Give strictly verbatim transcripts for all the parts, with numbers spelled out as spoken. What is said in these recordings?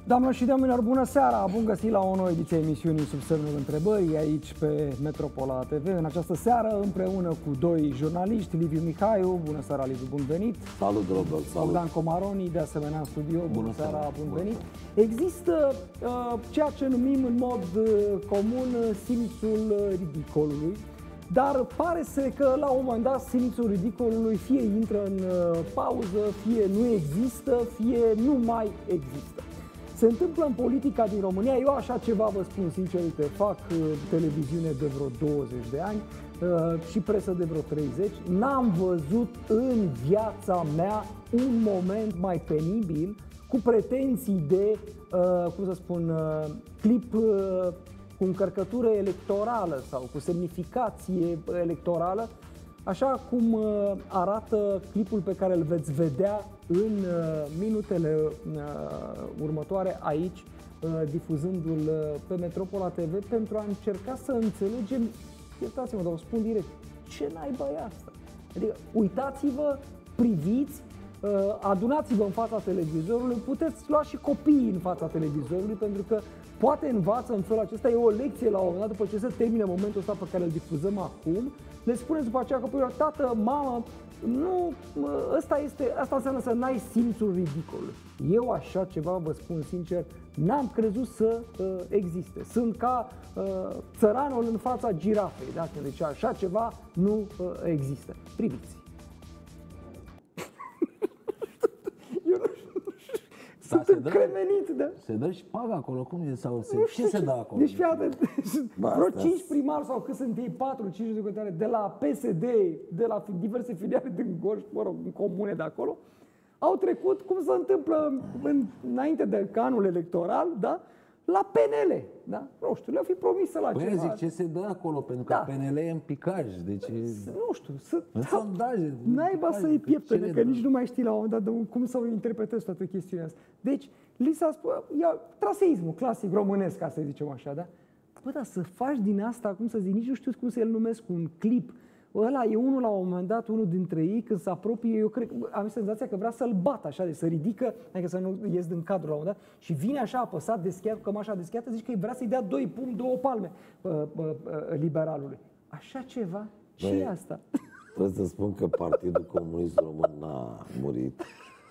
Doamnelor și domnilor, bună seara! Bun găsit la o nouă ediție a emisiunii Sub semnul întrebării, aici pe Metropola T V. În această seară, împreună cu doi jurnaliști, Liviu Mihaiu, bună seara, Liviu, bun venit! Salut, Robert, salut! Bogdan Comaroni, de asemenea în studio, bună, bună seara, seara, bun bună venit! Seara. Există uh, ceea ce numim în mod uh, comun simțul uh, ridicolului, dar pare să că la un moment dat simțul ridicolului fie intră în uh, pauză, fie nu există, fie nu mai există. Se întâmplă în politica din România, eu așa ceva vă spun sincer, uite, fac uh, televiziune de vreo douăzeci de ani uh, și presă de vreo treizeci. N-am văzut în viața mea un moment mai penibil cu pretenții de, uh, cum să spun, uh, clip uh, cu încărcătură electorală sau cu semnificație electorală, așa cum uh, arată clipul pe care îl veți vedea în uh, minutele uh, următoare aici, uh, difuzându-l uh, pe Metropola T V, pentru a încerca să înțelegem, iertați-mă, dar o spun direct, ce naiba e asta? Adică uitați-vă, priviți, uh, adunați-vă în fața televizorului, puteți lua și copiii în fața televizorului, pentru că poate învață în felul acesta, e o lecție la un moment dat, după ce se termine momentul ăsta pe care îl difuzăm acum, le spuneți după aceea copilul, tată, mamă, nu, ăsta este, asta înseamnă să n-ai simțul ridicolului. Eu așa ceva, vă spun sincer, n-am crezut să uh, existe. Sunt ca uh, țăranul în fața girafei, da? Deci așa ceva nu uh, există. Priviți. Da, sunt încremenit, da? Se dă și paga acolo, cum e? Sau se, nu ce se dă acolo? Deci fii atent, vreo cinci primari sau cât sunt ei, patru, cinci secretare de la P S D, de la diverse filiale din Gorj, mă rog, în comune de acolo, au trecut, cum se întâmplă în, înainte de anul electoral, da? La P N L, da? Nu știu, le-au fi promis să la Băi, ceva. zic, ce se dă acolo? Pentru că Da. P N L e în picaj, deci... Nu știu, să... În sondaje... Naiba să-i pieptăne, că dă? nici nu mai știi la un moment dat de cum să o interpretezi toată chestiunea asta. Deci, li s-a spus, ia, traseismul clasic românesc, ca să zicem așa, da? Bă, dar să faci din asta, cum să zic, nici nu știu cum să-l numesc, un clip. Ăla e unul la un moment dat, unul dintre ei, când se apropie, eu cred, am senzația că vrea să-l bată așa, de să ridică, adică să nu ies din cadru la un moment dat, și vine așa apăsat, deschiat, cu cămașa deschiată, zici că vrea să-i dea doi pumni, două palme uh, uh, uh, liberalului. Așa ceva? Ce e asta? Trebuie să spun că Partidul Comunist Român n-a murit.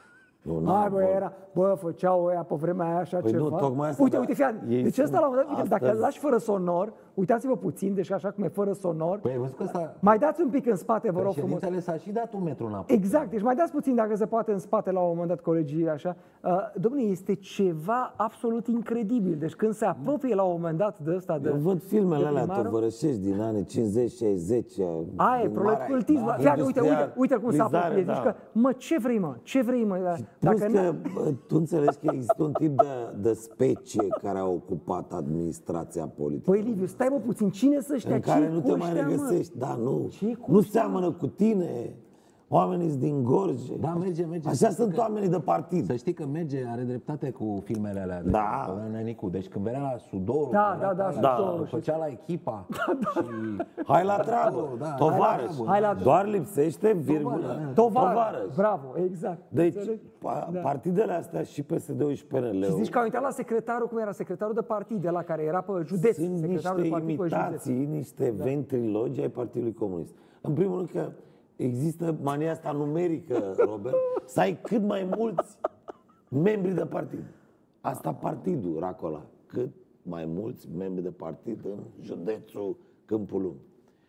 Nu, Hai, bă, era, bă, făceau ăia pe vremea aia așa păi ceva. Nu, tocmai asta, uite, da, uite, fii, deci ăsta la un moment dat, uite, dacă îl lași fără sonor, uitați-vă puțin, deci așa cum e fără sonor. Păi, văzut că ăsta... Mai dați un pic în spate, vă rog frumos. Președintele s-a și dat un metru înapoi. Exact, deci mai dați puțin dacă se poate în spate la un moment dat colegii așa. Uh, dom'le, este ceva absolut incredibil. Deci când se apropie la un moment dat de ăsta de... Eu văd filmele de alea primarul, tovărășești din anii cincizeci șaizeci. aia e, proletcultism. Da, uite, uite, uite, uite cum se apropie. Da. Zici că, mă, ce vrei, mă? Ce vrei, mă? Plus Dacă că, bă, tu înțelegi că există un tip de, de specie care a ocupat administrația politică. Păi, Liviu, stai mă puțin, cine să știa? În care Ce-i nu cu te mai ăștia, mă? regăsești. Da, nu. Ce-i cu Nu ăștia, seamănă cu tine. Oamenii din Gorj. Da, merge, merge. Așa Să sunt că, oamenii de partid. Să știi că merge, are dreptate cu filmele alea de Da. Nenicu. Deci când venea la Sudorul, Da, da, da, da, Sudorul. făcea la echipa. Da, da. Și... Hai la treabă, Da, tovarăș. Hai la- Doar lipsește virgulă. Tovarăș. Bravo, exact. Deci, Înțelegi? pa- Da. partidele astea și P S D-ul și P N L-ul Și zici că au intrat la secretarul, cum era? Secretarul de partid, de la care era pe județ. sunt Secretarul niște de partid pe județ. imitații, niște da. ventrilogi ai Partidului Comunist. În primul rând că există mania asta numerică, Robert, să ai cât mai mulți membri de partid. Asta partidul, Racola. Cât mai mulți membri de partid în județul Câmpul Lung.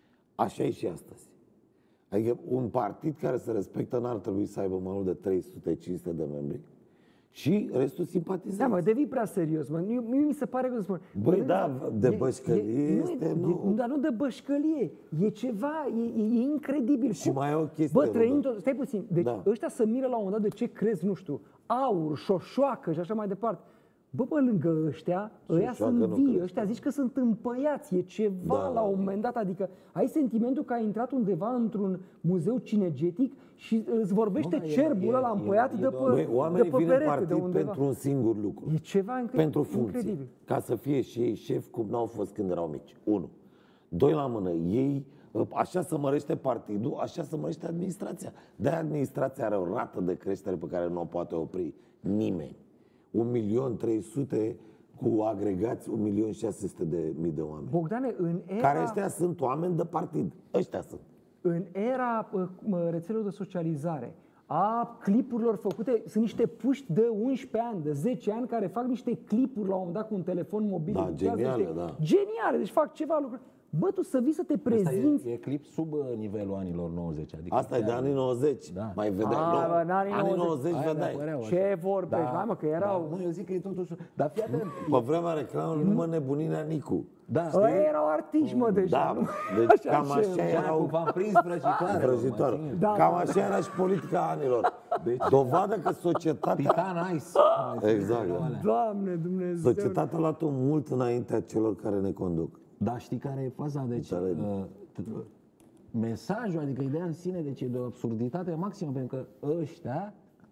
Așa e și astăzi. Adică un partid care se respectă n-ar trebui să aibă mai mult de trei sute cinci sute de membri și restul simpatizanți. Da, mă, devii prea serios, mă. Mie, mie mi se pare că spun. Băi, da, de bășcălie este, nu. E, dar nu de bășcălie. E ceva, e, e, e incredibil. Și mai e o chestie, Bă, trăind, Robert. stai puțin. Deci Da. ăștia se miră la un moment dat de ce crezi, nu știu, aur, șoșoacă și așa mai departe. Bă, pe lângă ăștia, ăia Șoșoacă sunt nu vii, cred. ăștia zici că sunt împăiați, e ceva Da, la un moment dat, adică ai sentimentul că ai intrat undeva într-un muzeu cinegetic și îți vorbește Nu, da, e- cerbul e- ăla e- împăiat e de doar- pe, Băi, de oamenii pe vin în perete, de partid undeva. pentru un singur lucru. E ceva incre- Pentru funcție. incredibil. Ca să fie și ei șef cum n-au fost când erau mici. Unu. Doi la mână. Ei, așa se mărește partidul, așa se mărește administrația. De-aia administrația are o rată de creștere pe care nu o poate opri nimeni. un milion trei sute cu agregați un milion șase sute de mii de oameni. Bogdane, în era... Care ăștia sunt oameni de partid. Ăștia sunt. În era uh, rețelelor de socializare, a clipurilor făcute, sunt niște puști de unsprezece ani, de zece ani, care fac niște clipuri la un moment dat cu un telefon mobil. Da, geniale, niște... da. Geniale, deci fac ceva lucruri. Bă, tu să vii să te Asta prezinți. e, e clip sub uh, nivelul anilor nouăzeci. Adică Asta e de anii nouăzeci. Da. Mai vedeai. A, nu, bă, în anii anii nouăzeci. nouăzeci Aia vedeai. mi-apăreau așa. Ce vorbești, hai mă, că erau... Da, nu, eu zic că e totuși... Dar fii atent. Pe vremea reclamelor nu mă nebuninea Nicu. Da, Ăia erau artiști, mă, deja. Da, nu? deci cam așa Cea cu erau v-am prins vrăjitoare. vrăjitoare. mă, ține. Da, Cam da, așa era și politica anilor. Deci, dovadă că societatea, Titan Ice. Exact, da. Doamne, Dumnezeu. societatea a luat-o mult înaintea celor care ne conduc. Dar știi care e faza? Deci, uh, t- mesajul, adică ideea în sine, deci e de o absurditate maximă, pentru că ăștia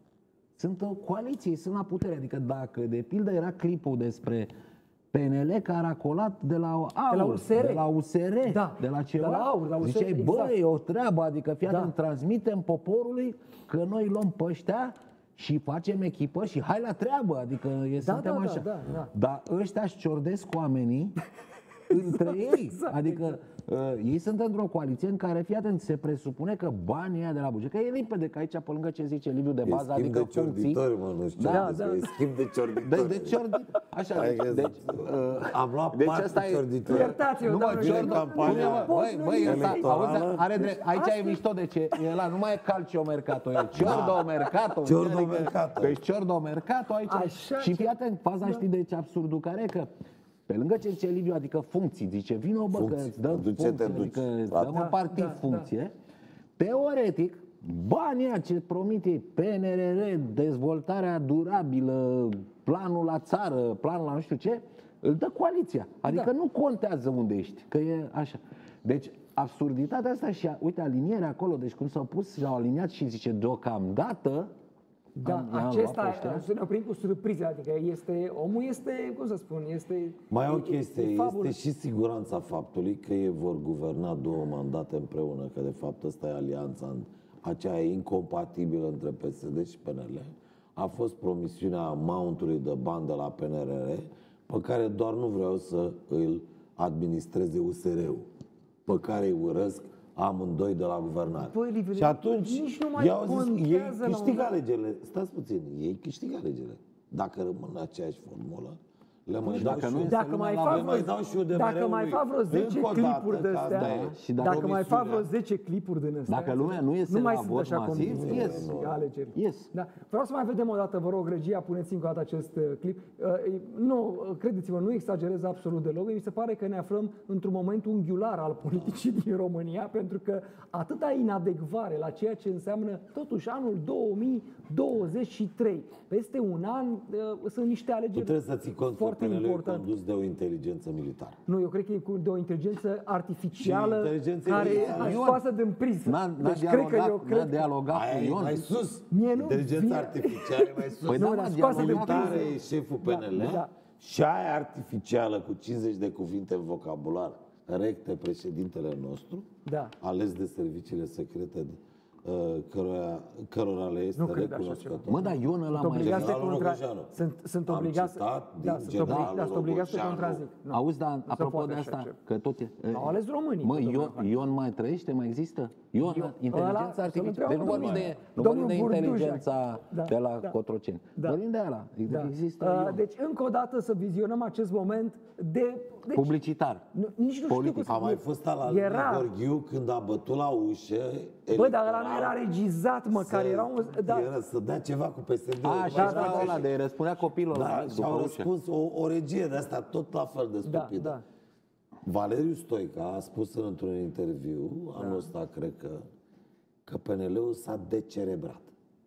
sunt o coaliție, sunt la putere. Adică dacă, de pildă, era clipul despre P N L care a colat de la AUR, De la U S R. de la U S R, Da, de la ceva, de la AUR, de la U S R, ziceai, bă, exact. e o treabă, adică fii Da. atent, transmitem poporului că noi luăm pe ăștia și facem echipă și hai la treabă, adică e, Da, suntem da, da, așa. da, da. Dar ăștia își ciordesc oamenii între ei. exact, Adică uh, ei sunt într-o coaliție în care, fii atent, se presupune că banii ăia de la buget, că e limpede că aici, pe lângă ce zice Liviu de E bază, schimb adică de funcții. ciorditori, mă, nu știu ce Da, am zis, da. e schimb de De, ciorditori. de ciordi, așa, Hai deci, că- deci, uh, Am luat deci patru asta e- ciorditori. Iertați-mă, nu mă, doamne, Ciordo, campania băi, băi, băi, ăsta, electorală. auzi, are drept, aici e mișto de ce, e la, nu mai e Calcio Mercato, e Ciordo Mercato. Ciordo adică- Mercato. Deci Ciordo Mercato aici. Așa, și ce- fii atent, faza știi de ce absurdul care e, că pe lângă ce zice Liviu, adică funcții, zice, vină bă, că Funcții, îți dăm du-ce funcție, te duci, adică îți frate. dăm în Da, partid da, funcție, teoretic, banii ăia ce promit ei, P N R R, dezvoltarea durabilă, planul la țară, planul la nu știu ce, îl dă coaliția. Adică Da. nu contează unde ești, că e așa. Deci, absurditatea asta și, uite, alinierea acolo, deci cum s-au pus și au aliniat și zice, deocamdată, Da, am- i-am acesta luat pe ăștia. să ne oprim cu surprize, adică este, omul este, cum să spun, este... Mai e o e- chestie, e este fabulă. și siguranța faptului că ei vor guverna două mandate împreună, că de fapt ăsta e alianța, aceea e incompatibilă între P S D și P N L. A fost promisiunea mountului de bani de la P N R R, pe care doar nu vreau să îl administreze U S R-ul, pe care îi urăsc amândoi de la guvernare. Băi, Liviu, și atunci, nici nu mai i-au zis, ei contează la un câștigă dat. alegerile. Stați puțin, ei câștigă alegerile. Dacă rămân în aceeași formulă, le mai dau dacă și nu eu- este Dacă mai lumea fac le mai vreo, dau și eu de dacă mereu mai lui. fac vreo zece Încă o dată, clipuri de că astea, asta e. Și dacă dacă mai fac vreo promisiunea- zece clipuri din astea, Dacă lumea nu iese mai la sunt vot așa masiv, condiții ies. de alegeri. Ies. Da. Vreau să mai vedem o dată, vă rog, regia, puneți încă o dată acest uh, clip. Uh, e- nu, uh, credeți-mă, nu exagerez absolut deloc. Mi se pare că ne aflăm într-un moment unghiular al politicii din România, pentru că atâta inadecvare la ceea ce înseamnă totuși anul două mii douăzeci și trei. Peste un an uh, sunt niște Tu alegeri trebuie să ții cont că foarte P N L e importante. condus de o inteligență militară. Nu, eu cred că e cu- de o inteligență artificială Și inteligență care militară. a Ion, scoasă din priză. N-a, n-a Deci cred că dialogat, eu n-a cred că... dialogat Aia cu e Ion. mai sus. Mie nu Inteligența vine- artificială e mai sus. Păi Nu, da, dar mă, scoase din dialogat. Militară priză. e șeful P Da, N L da. și aia artificială cu cincizeci de cuvinte în vocabular recte președintele nostru, Da. ales de serviciile secrete uh, cărora, cărora le este Nu cred așa recunoscător. Mă, dar Ion ăla Sunt mai... obligat să Generalul contra... Rogojeanu. Sunt, sunt Am obligat să... citat din Da, sunt generalul obligat, da, sunt obligat să Rogojeanu. contrazic. Nu. Auzi, dar Nu se apropo poate de așa asta, ceva. că tot e... Au ales românii. Mă, cu domnul Ion, Hagi. Ion mai trăiește, mai există? Ion, Ion, ăla, inteligența să-l artificială. întreabă Deci nu vorbim domnul- de, nu domnul vorbim de Burdușac. inteligența Da, de la da. Cotroceni. Da. Vorbim de ala. Da. Există Uh, Ion. Deci, încă o dată să vizionăm acest moment de... Deci, Publicitar. nu, nici nu Politic. știu A cum mai să... fost ala Era... lui Gorghiu când a bătut la ușă. Bă, dar ăla nu electoral, era regizat, mă, care să- era un... Da, era să dea ceva cu P S D-ul. A, și da, da, da, ăla da. de răspunea copilul Da, ăla și după au ușă. răspuns o, o regie de asta tot la fel de da, stupidă. da. Valeriu Stoica a spus într-un interviu, anul ăsta cred că, că P N L-ul s-a decerebrat.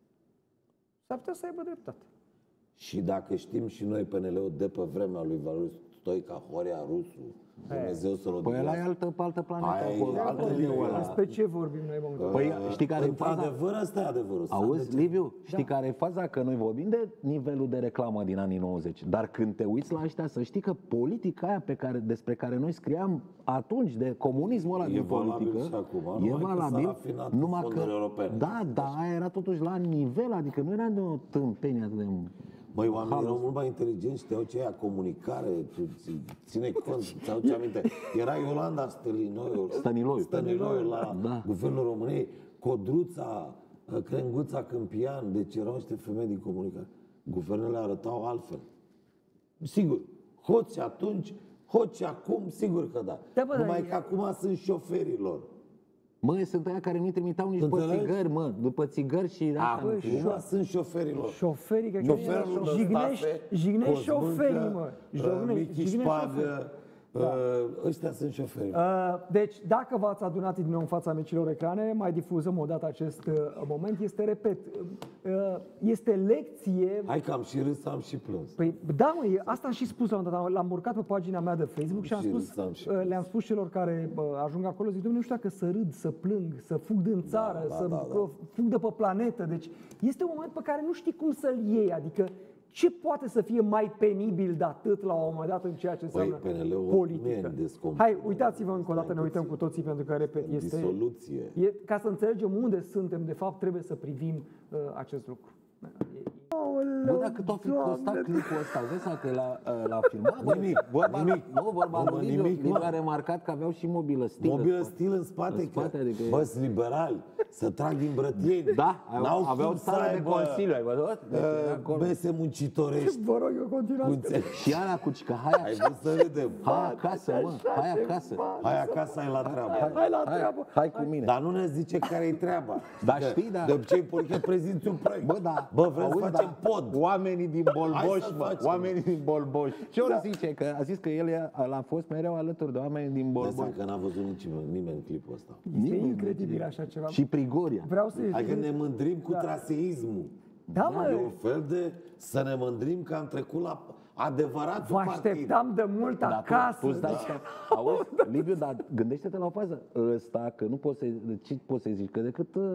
S-ar putea să aibă dreptate. Și dacă știm și noi P N L-ul de pe vremea lui Valeriu Stoica, Horia Rusu, Dumnezeu să-l Păi ăla e odihnească. altă, pe altă planetă. Aia e acolo. altă Acolo e linie. ăla. Despre ce vorbim noi în momentul ăsta? Păi știi care e faza? Într-adevăr, asta e adevărul. S-a Auzi, decerebrat. Liviu, știi care e faza? Că noi vorbim de nivelul de reclamă din anii nouăzeci, dar când te uiți la ăștia, să știi că politica aia pe care, despre care noi scriam atunci, de comunismul ăla E din valabil politică, și acum, e numai că s-a valabil, rafinat cu numai fonduri că, europene. da, da, aia era totuși la nivel, adică nu era de o tâmpenie atât de... Băi, oamenii erau mult mai inteligenți, știau ce aia comunicare, ține cont, ți-aduce aminte. Era Iolanda Stăniloiu, Stăniloiu. Stăniloiu la da. Guvernul României, Codruța, Crenguța Câmpian, deci erau niște femei din comunicare. Guvernele arătau altfel. Sigur, hoți atunci, hoți acum, sigur că da. Da, bă, Numai da, că acum sunt șoferilor. Mă, sunt aia care nu-i trimiteau nici pe țigări, mă, după țigări și asta. Acum sunt șoferilor. Șoferii, că Șoferul jignești, jignești șoferii, mă. Michi Șpagă, ăștia sunt șoferii. Deci, dacă v-ați adunat din nou în fața micilor ecrane, mai difuzăm o dată acest uh, moment. Este, repet, uh, este lecție... Hai că am și râs, am și plâns. Păi, da, mă, e- asta am și spus la un dat, l-am urcat pe pagina mea de Facebook și am Și spus, râsam și uh, le-am spus celor care uh, ajung acolo, zic, dom'le, nu știu dacă să râd, să plâng, să fug din țară, da, să da, da. uh, fug de pe planetă. Deci, este un moment pe care nu știi cum să-l iei, adică ce poate să fie mai penibil de atât la un moment dat în ceea ce înseamnă P N L-ul politică? man descompus. Hai, uitați-vă încă o dată, ne uităm cu toții, pentru că, repet, este... Disoluție. E, ca să înțelegem unde suntem, de fapt, trebuie să privim uh, acest lucru. Bă, dacă tot fi costat clipul ăsta, vezi că la, la filmat, bă, Nimic, vorba, nimic. nu, vorba Bă, lui Liviu, nimic, Liviu mă. a remarcat că aveau și mobilă stilă. Mobilă stil în spate, În spate, că, adică e- bă, sunt liberali, să trag din brătieni. Da, N-au aveau cum să sală de aibă, consiliu, ai văzut? Deci era uh, acolo. Mese muncitorești. Vă rog, eu continuați. Cu înțe- Și Ana cu cică, hai, Ai vrut să râdem. hai acasă, mă, hai acasă. Hai acasă, ai la treabă. Hai la Hai, treabă. hai cu mine. Dar nu ne zice care-i treaba. Da, Că știi, da. De obicei, politică prezinți un proiect. Bă, da. Bă, vrem să Auzi, facem da. pod. Oamenii din Hai Bolboș, să mă, facem. oamenii din Bolboș. Ce ori zice? Că a zis că el e- a fost mereu alături de oamenii din Dă Bolboș. seama că n-a văzut nici nimeni clipul ăsta. Este incredibil așa ceva. Și Prigoria. Vreau să Hai că ne mândrim cu Da. traseismul. Da, mă. E un fel de să ne mândrim că am trecut la adevăratul Vă partid. așteptam de mult Dar acasă. tu, tu stai, stai. Auzi, Liviu, dar gândește-te la o fază. Ăsta, că nu poți să ce poți să zici, că decât uh,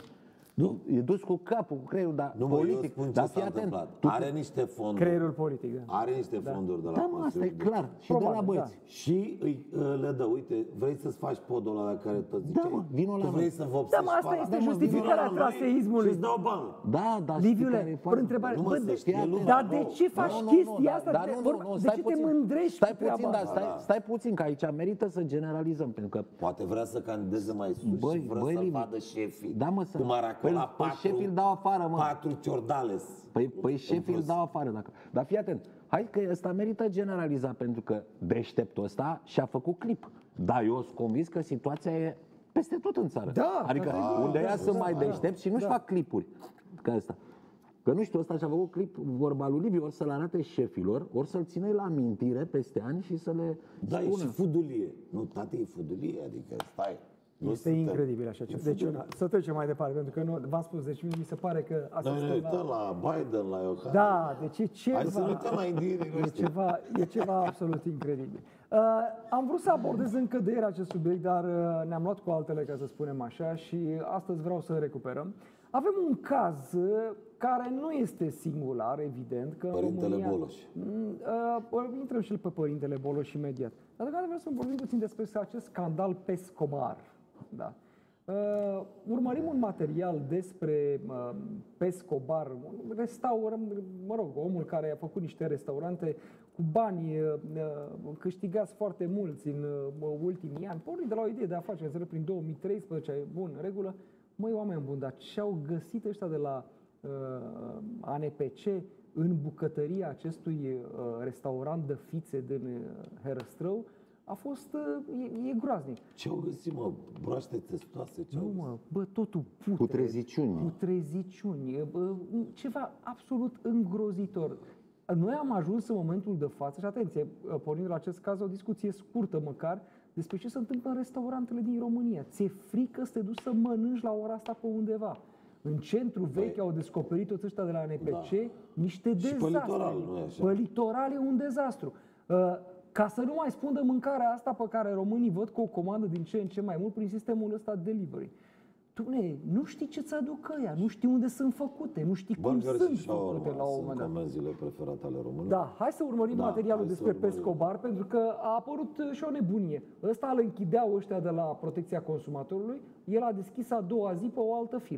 nu, e dus cu capul, cu creierul, dar Nu, mă, eu politic. spun ce Dar s-a fii atent. întâmplat. Tu, Are niște fonduri. Creierul politic, da. Are niște fonduri de la da, mă, asta e Consiliul de- clar. Și de la Probabil, băieți. Și îi, le dă, uite, vrei să-ți faci podul ăla de care tot ziceai? mă, vino la Tu vrei noi. să vopsești Da, mă, asta pala? este mă, justificarea vino la noi traseismului. Și-ți dau bani. Da, dar știi care Liviule, e fără faza? întrebare, Nu, mă, bă, să de, știe fii lumea. dar de Nu, ce nu, faci Nu, nu, chestia nu, asta? dar De, nu, nu, vorba- nu, de stai ce te puțin. mândrești Stai cu treaba puțin, da, asta? stai, stai puțin, că aici merită să generalizăm, pentru că Poate vrea să candideze mai sus Băi, și vrea băi, să-l Liviu. vadă șefii. Da, mă, să- Cum ar acolo Păi- la păi patru, șefii îl dau afară, mă. patru ciordales. Păi, păi În șefii îl plus. dau afară. Dacă... Dar fii atent, hai că ăsta merită generalizat, pentru că deșteptul ăsta și-a făcut clip. Dar eu sunt convins că situația e peste tot în țară. Da, adică da, unde da, ea da, sunt da, mai da, deștepți și nu-și da. fac clipuri ca ăsta. Că nu știu, ăsta și-a făcut clip, vorba lui Liviu, ori să-l arate șefilor, ori să-l ține la amintire peste ani și să le Da, e spună. și fudulie. Nu, tati, e fudulie, adică stai. Nu Este suntem- incredibil așa ceva. Deci, una, să trecem mai departe, pentru că nu, v-am spus, deci mi se pare că asta Noi ne este uităm la... la Biden, la Iohannis. Da, deci e ceva... Hai să ne uităm la indierii E noștri. ceva, e ceva absolut incredibil. Uh, am vrut să abordez încă de ieri acest subiect, dar uh, ne-am luat cu altele, ca să spunem așa, și astăzi vreau să recuperăm. Avem un caz uh, care nu este singular, evident, că în Părintele România... Boloș. Mm, Uh, intrăm și pe Părintele Boloș imediat. Dar deocamdată vreau să vorbim puțin despre acest scandal Pescobar. Da. Uh, urmărim un material despre uh, Pescobar, un restaurant, mă rog, omul care a făcut niște restaurante cu bani uh, uh, câștigați foarte mulți în uh, ultimii ani, pornind de la o idee de afaceri, înțeleg, prin două mii treisprezece, bun, în regulă. Măi, oameni buni, dar ce au găsit ăștia de la uh, A N P C în bucătăria acestui uh, restaurant de fițe din uh, Herăstrău a fost, uh, e, e groaznic. Ce au găsit, mă? Broaște testoase, ce au Nu, găsit? mă, bă, totul putre. Putreziciuni. Putreziciuni. Bă, ceva absolut îngrozitor. Noi am ajuns în momentul de față, și atenție, pornind de la acest caz, o discuție scurtă măcar, despre ce se întâmplă în restaurantele din România. Ți-e frică să te duci să mănânci la ora asta pe undeva. În centru vechi au descoperit toți ăștia de la N P C Da. niște pe dezastre. litoral, nu e așa? Pe litoral e un dezastru. Uh, Ca să nu mai spun de mâncarea asta pe care românii văd că o comandă din ce în ce mai mult prin sistemul ăsta delivery. Dumne, nu știi ce ți-aduc ăia, nu știi unde sunt făcute, nu știi cum Burger sunt și făcute shawarma la un sunt moment dat. comenzile preferate ale românilor. Da, hai să urmărim Da, materialul hai să despre urmărim. Pescobar, pentru că a apărut uh, și o nebunie. Ăsta îl închideau ăștia de la Protecția Consumatorului, el a deschis a doua zi pe o altă firmă.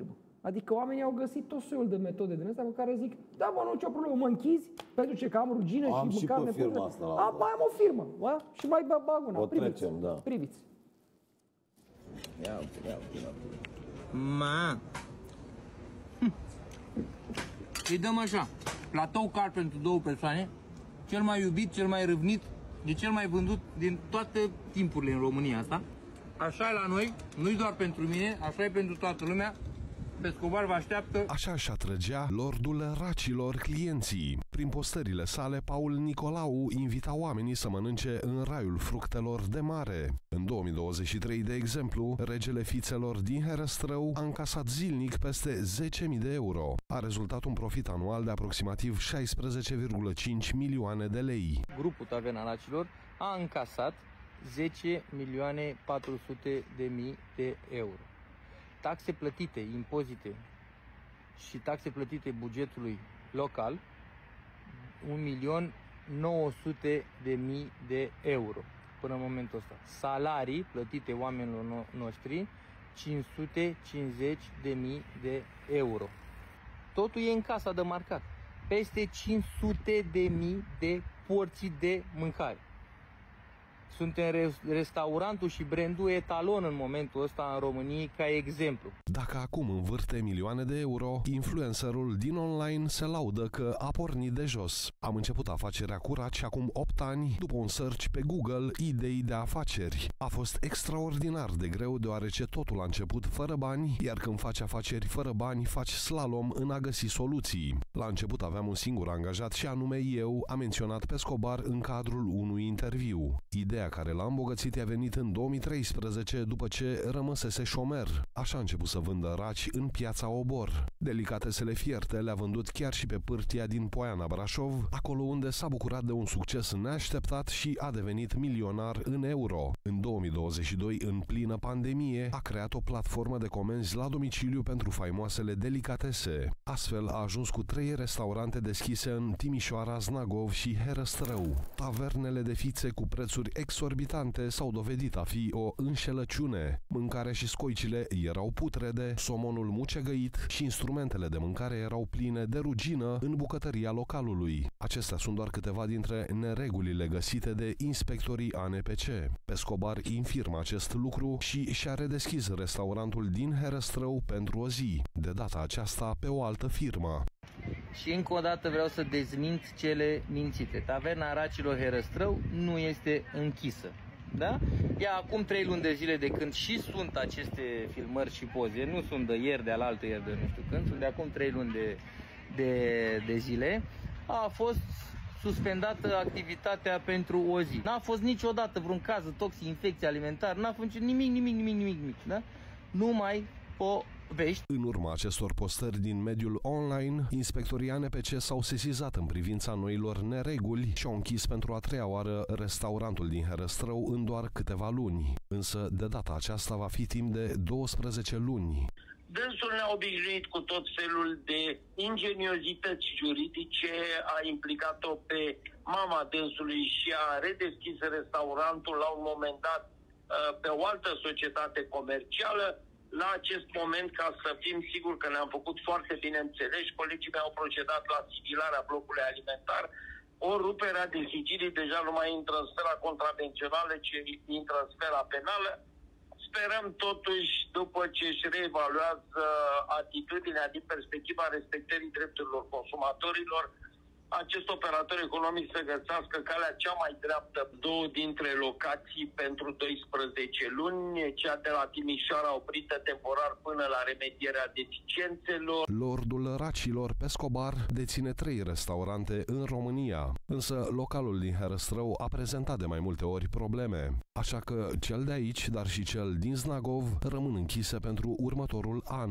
Adică oamenii au găsit tot soiul de metode din astea pe care zic, da, bă, nu nicio problemă, mă închizi pentru ce că am rugină am și și mâncare pe firma asta la am, mai am o firmă, bă? Și mai bag una, o priviți, trecem, da. priviți. Ia uite, ia uite, ia uite. Ma. Hm. Îi dăm așa, platou car pentru două persoane, cel mai iubit, cel mai râvnit, de cel mai vândut din toate timpurile în România asta. Așa e la noi, nu-i doar pentru mine, așa e pentru toată lumea. Pescobar vă așteaptă. Așa își atrăgea lordul racilor clienții. Prin postările sale, Paul Nicolau invita oamenii să mănânce în raiul fructelor de mare. În două mii douăzeci și trei, de exemplu, regele fițelor din Herăstrău a încasat zilnic peste zece mii de euro. A rezultat un profit anual de aproximativ șaisprezece virgulă cinci milioane de lei. Grupul Taverna Racilor a încasat zece milioane patru sute de mii de euro. Taxe plătite, impozite și taxe plătite bugetului local, un milion nouă sute de mii de euro până în momentul ăsta. Salarii plătite oamenilor no noștri, cinci sute cincizeci de mii de euro. Totul e în casa de marcat. Peste cinci sute de mii de porții de mâncare. Suntem restaurantul și brandul etalon în momentul ăsta în România ca exemplu. Dacă acum învârte milioane de euro, influencerul din online se laudă că a pornit de jos. Am început afacerea curat și acum opt ani, după un search pe Google, idei de afaceri. A fost extraordinar de greu deoarece totul a început fără bani, iar când faci afaceri fără bani, faci slalom în a găsi soluții. La început aveam un singur angajat și anume eu, a menționat Pescobar în cadrul unui interviu. Ideea care l-a îmbogățit a venit în două mii treisprezece, după ce rămăsese șomer. Așa a început să vândă raci în piața Obor. Delicatesele fierte le-a vândut chiar și pe Pârtia din Poiana Brașov, acolo unde s-a bucurat de un succes neașteptat și a devenit milionar în euro. În două mii douăzeci și doi, în plină pandemie, a creat o platformă de comenzi la domiciliu pentru faimoasele delicatese. Astfel a ajuns cu trei restaurante deschise în Timișoara, Znagov și Herăstrău. Tavernele de fițe cu prețuri exorbitante s-au dovedit a fi o înșelăciune. Mâncarea și scoicile erau putrede, somonul mucegăit și instrumentele de mâncare erau pline de rugină în bucătăria localului. Acestea sunt doar câteva dintre neregulile găsite de inspectorii A N P C. Pescobar infirmă acest lucru și și-a redeschis restaurantul din Herăstrău pentru o zi, de data aceasta pe o altă firmă. Și încă o dată vreau să dezmint cele mințite. Taverna Racilor Herăstrău nu este închisă. Da? Ea acum trei luni de zile de când și sunt aceste filmări și poze, nu sunt de ieri, de alaltă ieri, de nu știu când, sunt de acum trei luni de, de, de zile, a fost suspendată activitatea pentru o zi. N-a fost niciodată vreun caz de toxic, infecție alimentară, n-a fost nimic, nimic, nimic, nimic, nimic. Da? Numai o vești. În urma acestor postări din mediul online, inspectorii A N P C s-au sesizat în privința noilor nereguli și au închis pentru a treia oară restaurantul din Herăstrău în doar câteva luni. Însă, de data aceasta, va fi timp de douăsprezece luni. Dânsul ne-a obișnuit cu tot felul de ingeniozități juridice, a implicat-o pe mama dânsului și a redeschis restaurantul la un moment dat pe o altă societate comercială. La acest moment, ca să fim siguri că ne-am făcut foarte bine înțeleși, colegii mei au procedat la sigilarea blocului alimentar. O rupere a de sigilii deja nu mai intră în sfera contravențională, ci intră în sfera penală. Sperăm totuși, după ce își reevaluează atitudinea din perspectiva respectării drepturilor consumatorilor, acest operator economic să găsească calea cea mai dreaptă. Două dintre locații pentru doisprezece luni, cea de la Timișoara oprită temporar până la remedierea deficiențelor. Lordul Racilor Pescobar deține trei restaurante în România, însă localul din Herăstrău a prezentat de mai multe ori probleme, așa că cel de aici, dar și cel din Znagov, rămân închise pentru următorul an.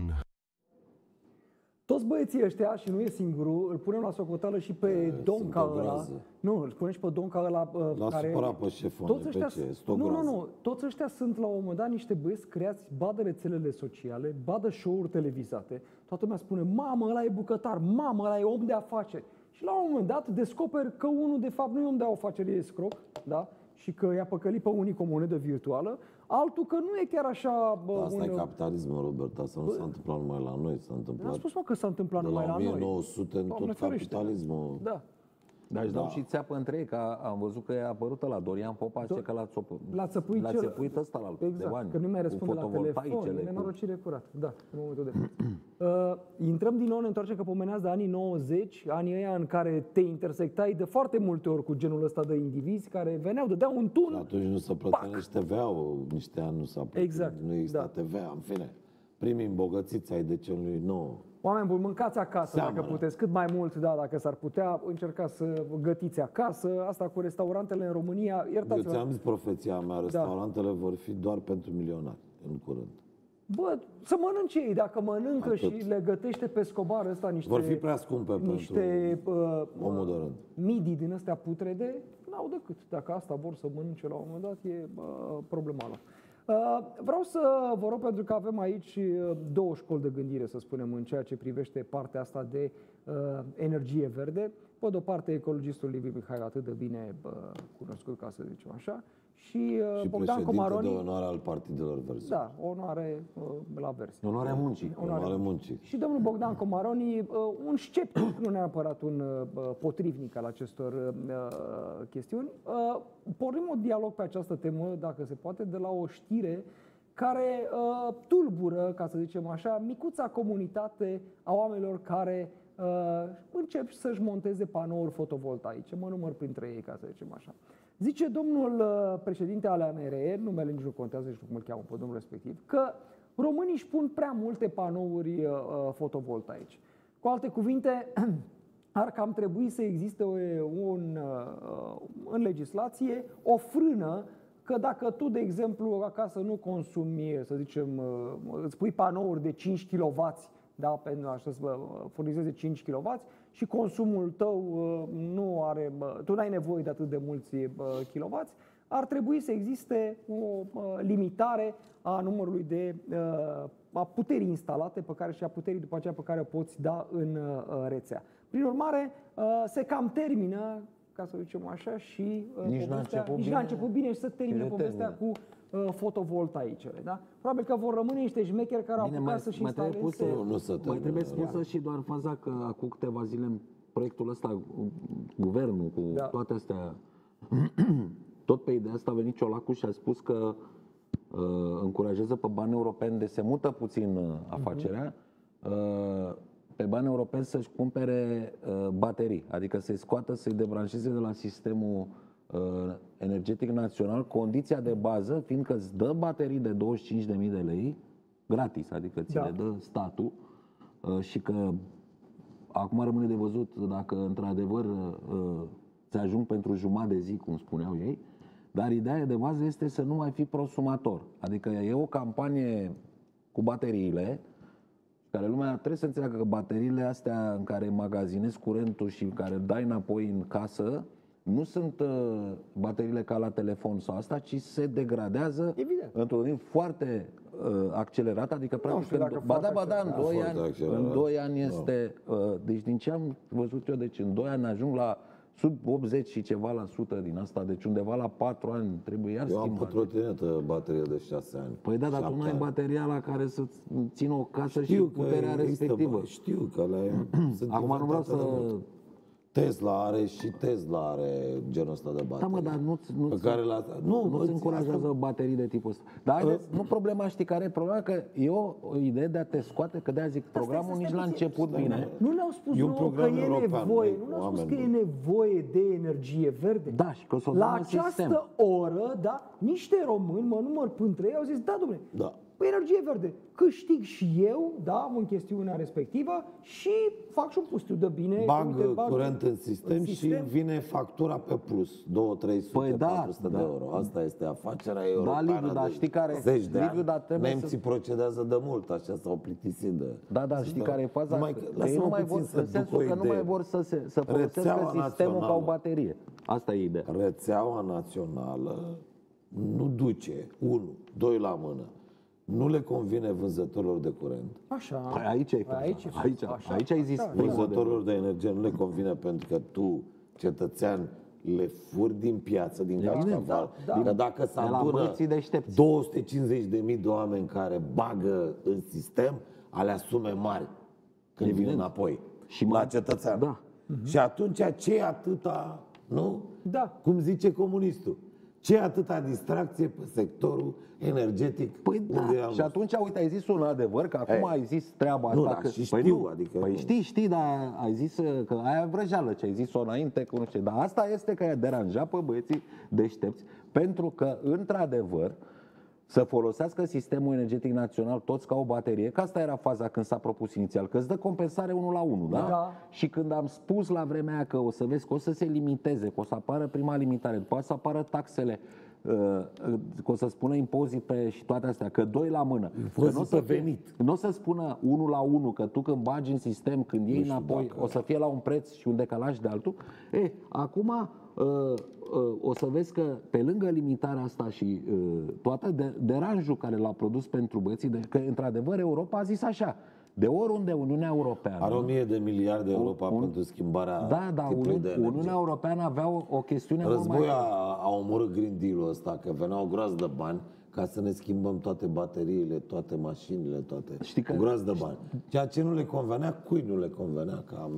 Toți băieții ăștia, și nu e singurul, îl punem la socoteală și pe e, Donca ăla. Nu, îl punem și pe Donca ăla uh, care... L-a supărat pe șeful toți ăștia, N P C, nu, nu, nu. Toți ăștia sunt la un moment dat niște băieți creați, badă rețelele sociale, badă show-uri televizate. Toată lumea spune, mamă, ăla e bucătar, mamă, ăla e om de afaceri. Și la un moment dat descoperi că unul de fapt nu e om de afaceri, e scroc, da? Și că i-a păcălit pe unii cu o monedă virtuală, altul că nu e chiar așa... Bă, Asta un... e capitalismul, Robert, asta nu s-a întâmplat numai la noi, s-a întâmplat... N-am spus, mă, că s-a întâmplat de numai la la o mie nouă sute noi. în tot Doamne ferește. capitalismul. Da. Dar își dau Da. și țeapă între ei, că am văzut că e apărut la Dorian Popa, ce că l-a țopă- L-a țăpuit l-a cel- țepuit ăsta la de Exact, bani, că nu mai cu răspunde la telefon, fotovoltaicele, e cu- nenorocire curată, da, în momentul de față. uh, intrăm din nou, ne întoarcem, că pomeneați de anii nouăzeci, anii ăia în care te intersectai de foarte multe ori cu genul ăsta de indivizi care veneau, dădeau un Și tun. atunci nu se plătea nici T V A-ul, niște ani nu s-a plătit, Exact, nu exista da. T V A, în fine. Primii îmbogățiți ai decenului nou. Oameni buni, mâncați acasă Seamănă. dacă puteți, cât mai mult, da, dacă s-ar putea, încercați să gătiți acasă. Asta cu restaurantele în România, Eu iertați-mă. ți-am zis profeția mea, restaurantele vor fi doar pentru milionari în curând. Bă, să mănânce ei, dacă mănâncă Atât. și le gătește pe scobar ăsta niște... Vor fi prea scumpe niște uh, omul de rând. midi din astea putrede, n-au decât. Dacă asta vor să mănânce la un moment dat, e uh, problema lor. Uh, vreau să vă rog, pentru că avem aici uh, două școli de gândire, să spunem, în ceea ce privește partea asta de uh, energie verde. Pe de o parte, ecologistul Liviu Mihai, atât de bine uh, cunoscut, ca să zicem așa, și, uh, Și Bogdan președinte Comaroni. de onoare al Partidelor Verzi. Da, onoare uh, la versi. Onoarea muncii. Onoare muncii. Și domnul Bogdan Comaroni, uh, un sceptic, nu neapărat un uh, potrivnic al acestor uh, chestiuni. Uh, pornim un dialog pe această temă, dacă se poate, de la o știre care uh, tulbură, ca să zicem așa, micuța comunitate a oamenilor care uh, încep să-și monteze panouri fotovoltaice. Mă număr printre ei, ca să zicem așa. Zice domnul uh, președinte al A N R E, numele nici nu contează, nici nu cum îl cheamă pe domnul respectiv, că românii își pun prea multe panouri uh, fotovoltaice. Cu alte cuvinte, ar cam trebui să existe o, un, uh, în legislație o frână că dacă tu, de exemplu, acasă nu consumi, să zicem, uh, îți pui panouri de cinci kilowați, da, pentru așa să furnizeze cinci kilowați și consumul tău uh, nu are, uh, tu n-ai nevoie de atât de mulți uh, kilowați, ar trebui să existe o uh, limitare a numărului de uh, a puterii instalate pe care și a puterii după aceea pe care o poți da în uh, rețea. Prin urmare, uh, se cam termină, ca să zicem așa, și uh, Nici n-a povestea, început nici bine, n-a început bine și să termine și le povestea termină. cu uh, fotovoltaicele. Da? Probabil că vor rămâne niște șmecheri care au Bine, apucat mai, să-și mai trebuie instaleze... pusă, Nu, nu se mai termină, trebuie da. spusă și doar faza că acum câteva zile proiectul ăsta, guvernul cu Da. toate astea, tot pe ideea asta a venit Ciolacu și a spus că uh, încurajează pe bani europeni de se mută puțin uh, afacerea, uh, pe bani europeni să-și cumpere uh, baterii, adică să-i scoată, să-i debranșeze de la sistemul uh, energetic național, condiția de bază fiind că îți dă baterii de douăzeci și cinci de mii de lei gratis, adică ți Da. le dă statul uh, și că acum rămâne de văzut dacă într-adevăr uh, ți ajung pentru jumătate de zi, cum spuneau ei, dar ideea de bază este să nu mai fii prosumator. Adică e o campanie cu bateriile, care lumea trebuie să înțeleagă că bateriile astea în care magazinezi curentul și în care dai înapoi în casă, nu sunt uh, bateriile ca la telefon sau asta, ci se degradează Evident. într-un ritm foarte uh, accelerat, adică practic, știu în, dacă ba da, foarte ba da, în accelerat. doi Foarte ani, accelerat. în doi ani este, uh, deci din ce am văzut eu, deci în doi ani ajung la sub optzeci și ceva la sută din asta, deci undeva la patru ani trebuie iar Eu am schimbat. pe trotinetă baterie de șase ani. Păi da, dar tu șapte nu ai ani. bateria la care să țină o casă Știu și că puterea există, respectivă. bă, știu că le sunt Acum nu vreau inventate să... de mult. Tesla are și Tesla are genul ăsta de baterie. Da, mă, dar nu, nu, pe care la nu, nu îți- ți încurajează baterii de tipul ăsta. Dar haideți, nu problema, știi care e problema? Că e o, o idee de a te scoate, că de-aia zic, programul stai, nici stai la puțin. început bine. Nu ne-au spus E un nouă că program e european, nevoie, băi, nu ne-au spus oameni că e buni. nevoie de energie verde. Da, și că o să o dăm La în această sistem. oră, da, niște români, mă număr printre ei, au zis, da, domnule, Da. păi energie verde, câștig și eu, da, în chestiunea respectivă și fac și un pustiu de bine. Bag uite, bag curent în sistem, în și sistem. vine factura pe plus, două trei sute, Păi da, patru sute da. de euro. Asta este afacerea europeană. Liviu, dar de știi care- zeci de Liviu, ani. dar trebuie Nemții să- procedează de mult, așa s-au plictisit de... Da, dar știi care e faza? Numai Că că- ei lasă-mă nu mai puțin vor, să în duc sensul o că nu idee. mai vor să, se, să folosească Rețeaua sistemul ca o națională. baterie. Asta e ideea. Rețeaua națională nu duce, unu, doi la mână. Nu le convine vânzătorilor de curent. Așa. Păi aici e faza. Aici, Aici, așa, aici ai zis așa. primul de- Vânzătorilor de energie nu le convine pentru că tu, cetățean le furi din piață, din cașcaval. Da, da. Că dacă se De la adună băieții deștepți. două sute cincizeci de mii de oameni care bagă în sistem, alea sume mari când vin înapoi Și la mai- cetățean. Da. Și atunci ce atâta, nu? Da. Cum zice comunistul, ce atâta distracție pe sectorul energetic? Păi da, unde am și atunci, uite, ai zis un adevăr, că acum Ei. ai zis treaba Nu, asta. da, că, și păi știu, nu, adică Păi nu. știi, știi, dar ai zis uh, că aia vrăjeală ce ai zis-o înainte, că nu știu. Dar asta este că i-a deranjat pe băieții deștepți, pentru că, într-adevăr, să folosească sistemul energetic național toți ca o baterie, că asta era faza când s-a propus inițial, că îți dă compensare unul la unul, da? Da. Și când am spus la vremea aia că o să vezi că o să se limiteze, că o să apară prima limitare, după aceea să apară taxele, uh, că o să spună impozite și toate astea, că doi la mână. Că nu o să pe fie- venit. nu o să spună unul la unul, că tu când bagi în sistem, când iei înapoi, o să fie la un preț și un decalaj de altul. E, acum uh, uh, o să vezi că pe lângă limitarea asta și uh, toată de, deranjul care l-a produs pentru băieții, de, că într-adevăr Europa a zis așa, de oriunde Uniunea Europeană... Are o mie de miliarde Europa un- pentru schimbarea Da, da, tipului Uni- de energie. Uniunea Europeană avea o, o chestiune mult Războiul mai... a, a omorât Green Deal-ul ăsta, că veneau o groază de bani ca să ne schimbăm toate bateriile, toate mașinile, toate. Știi că- o groază de bani. Ceea ce nu le convenea, cui nu le convenea? Că am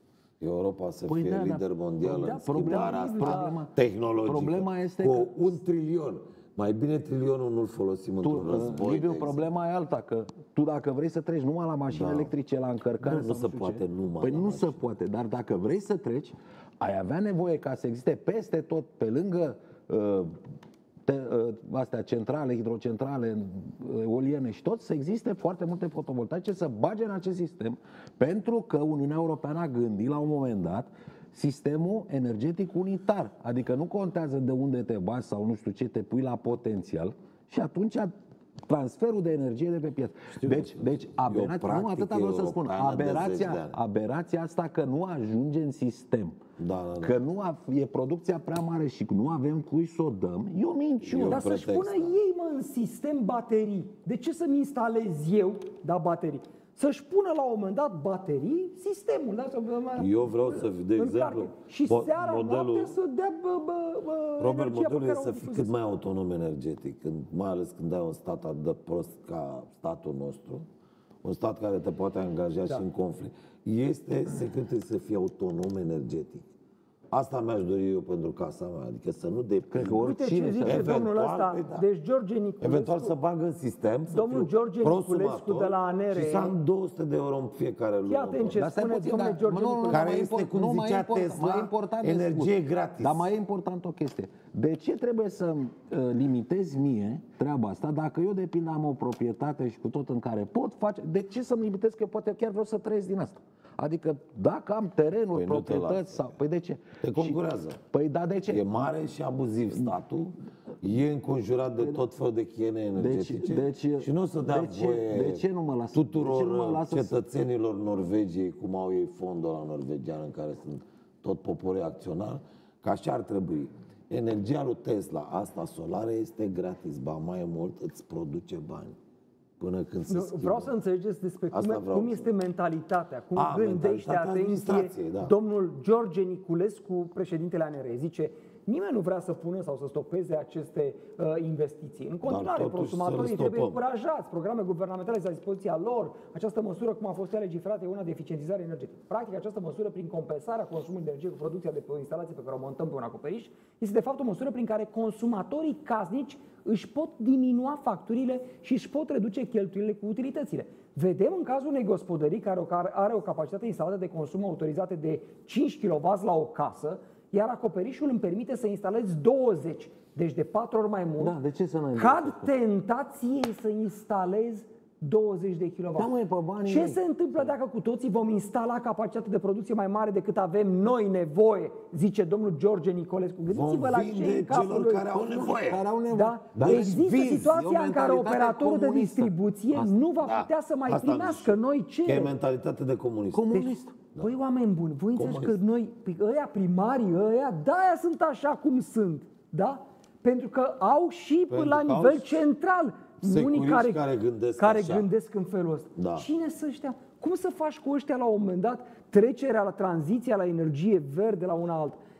Europa să Păi fie da, da. lider mondial Da, în problema- schimbarea asta problema- tehnologică. problema este cu că- un trilion. Mai bine trilionul nu-l folosim Tu, într-un război. Liviu, de exemplu. problema e alta, că tu dacă vrei să treci numai la mașini Da. electrice, la încărcare Nu, nu sau se știu poate ce, numai Păi la nu mașini. se poate, dar dacă vrei să treci, ai avea nevoie ca să existe peste tot, pe lângă uh, te, uh, astea centrale, hidrocentrale, uh, eoliene și tot, să existe foarte multe fotovoltaice să bage în acest sistem, pentru că Uniunea Europeană a gândit la un moment dat sistemul energetic unitar. Adică nu contează de unde te bazi sau nu știu ce, te pui la potențial și atunci transferul de energie de pe piață. Deci, deci aberația, nu atâta vreau să spun, europeană de zeci de aberația, ani. aberația asta că nu ajunge în sistem, Da, da, da. că nu a, e producția prea mare și nu avem cui să o dăm, e o minciună. Eu- Dar să-și pretext, pună da. ei, mă, în sistem baterii. De ce să-mi instalez eu, da, baterii? Să-și pună la un moment dat baterii, sistemul, da? Să, Eu vreau să, de în exemplu, parte. Și mo- seara, modelul- noaptea să dea bă, bă, bă, Robert, energia pe modelul care e să o fii fusese. cât mai autonom energetic, când, mai ales când ai un stat atât de prost ca statul nostru, un stat care te poate angaja Da. și în conflict. Este secretul să fii autonom energetic. Asta mi-aș dori eu pentru casa mea, adică să nu depind. Cred că Uite oricine ce să- zice Eventual, domnul ăsta. păi da. Deci George Niculescu, Eventual să bag în sistem, să Domnul fiu George Niculescu prosumator de la A N R. și să am două sute de euro în fiecare lună. Fii atent ce Dar stai spune puțin, domnule dar- George mă, nu, nu, Niculescu. Care mai este, import- cum nu, mai zicea import- Tesla, mai important de energie spus. gratis. Dar mai e important o chestie. De ce trebuie să uh, limitez mie treaba asta dacă eu de pildă am o proprietate și cu tot în care pot face, de ce să-mi limitez că poate chiar vreau să trăiesc din asta? Adică dacă am terenuri, Păi nu te proprietăți lasă. sau... Păi de ce? Te concurează. Și, păi da, de ce? E mare și abuziv statul, e înconjurat de tot felul de chiene energetice deci- și nu o să dea de ce- voie de ce nu mă lasă- tuturor de ce nu mă lasă să- cetățenilor Norvegiei, cum au ei fondul la norvegian în care sunt tot poporul acționar, că așa ar trebui. Energia lui Tesla, asta solară, este gratis, ba mai mult îți produce bani. Până când se Nu, schimbă. vreau să înțelegeți despre cum, Asta vreau cum să- este mentalitatea, cum A, gândește, mentalitatea atenție, administrației, da. domnul George Niculescu, președintele A N R. Zice, nimeni nu vrea să pună sau să stopeze aceste uh, investiții. În continuare, totuși să prosumatorii le trebuie stopăm. încurajați, programe guvernamentale la dispoziția lor. Această măsură, cum a fost ea legiferată, e una de eficientizare energetică. Practic, această măsură, prin compensarea consumului de energie cu producția de pe o instalație pe care o montăm pe un acoperiș, este de fapt o măsură prin care consumatorii casnici își pot diminua facturile și își pot reduce cheltuielile cu utilitățile. Vedem în cazul unei gospodării care are o capacitate instalată de consum autorizată de cinci kilowați la o casă, iar acoperișul îmi permite să instalez douăzeci, deci de patru ori mai mult. Da, de ce să nu Cad tentației să instalez douăzeci de kilowați. Da, măi, pe banii Ce mei. se întâmplă dacă cu toții vom instala capacitate de producție mai mare decât avem noi nevoie, zice domnul George Niculescu. Gândiți-vă Vom la vinde ce în capul celor lui. care au nevoie. Care au nevoie. Da? Dar Există vinzi, situația e o în care mentalitate operatorul de comunistă. distribuție Asta. nu va Da, putea să mai asta am primească zis. noi Că e cereri. mentalitate de comunist. Comunist. Băi, oameni buni, voi înțelegeți că Comunist. noi, păi, ăia primarii, ăia, de-aia sunt așa cum sunt, da? Pentru că au și Pentru la că au nivel central unii securiști care, care gândesc care așa. gândesc în felul ăsta. Da. Cine să ăștia? Cum să faci cu ăștia la un moment dat trecerea la tranziția la energie verde la una alta?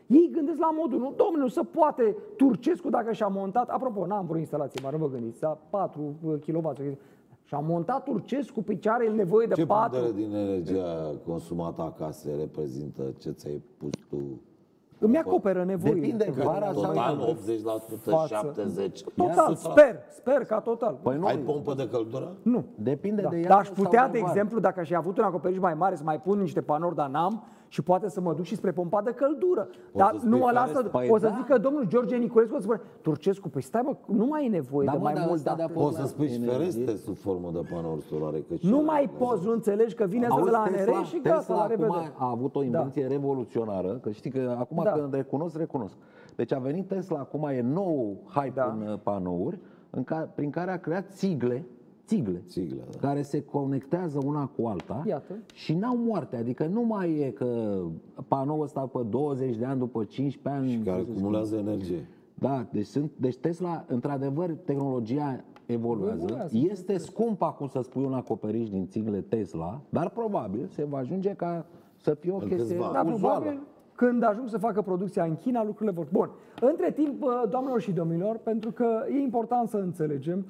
Ei gândesc la modul, nu, domnule, nu se poate Turcescu dacă și-a montat, apropo, n-am vreo instalație mare, nu vă gândiți, da? patru kilowați. Și-a montat Turcescu pe ce are el nevoie de ce patru. Ce pondere din energia consumată acasă reprezintă ce ți-ai pus tu? Îmi acoperă nevoile. Depinde, vara total optzeci la sută, șaptezeci la sută. Total, sper, sper ca total. Păi nu, Ai pompă de căldură? Nu. depinde Da. de ea. Dar aș putea, de exemplu, dacă aș fi avut un acoperiș mai mare, să mai pun niște panouri, dar n-am, și poate să mă duc și spre pompa de căldură. Dar să nu spui mă care lasă, este? Păi o să da. zică domnul George Niculescu, o să spune, Turcescu, păi stai mă, nu mai e nevoie Da, de mă, mai dar mult. ăsta de de-a atât. Poți să spui și energie. fereste sub formă de panouri solare. Că și Nu ele- mai poți, nu înțelegi că vine să Auzi, la Tesla, N R și Tesla gata, la acum revedere. a avut o invenție revoluționară, că știi că acum Da. când recunosc, recunosc. Deci a venit Tesla, acum e nou hype Da. în uh, panouri, în ca, prin care a creat țigle, țigle, Țigle, da. care se conectează una cu alta. Iată. Și n-au moarte, adică nu mai e că panoul ăsta după douăzeci de ani, după cincisprezece ani... Și care acumulează energie. Da, deci, sunt, deci Tesla, într-adevăr, tehnologia evoluează. Evoluează. Este scump acum să spui un acoperiș din țigle Tesla, dar probabil se va ajunge ca să fie o În chestie câțiva Da, ani. uzuală. probabil când ajung să facă producția în China, lucrurile vor. Bun. Între timp, doamnelor și domnilor, pentru că e important să înțelegem,